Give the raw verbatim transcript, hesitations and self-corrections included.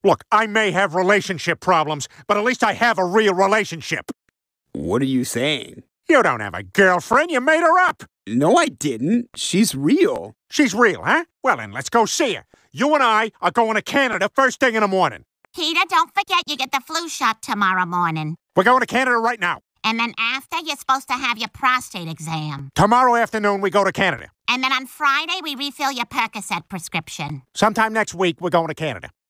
Look, I may have relationship problems, but at least I have a real relationship. What are you saying? You don't have a girlfriend. You made her up. No, I didn't. She's real. She's real, huh? Well, then, let's go see her. You and I are going to Canada first thing in the morning. Peter, don't forget you get the flu shot tomorrow morning. We're going to Canada right now. And then after, you're supposed to have your prostate exam. Tomorrow afternoon, we go to Canada. And then on Friday, we refill your Percocet prescription. Sometime next week, we're going to Canada.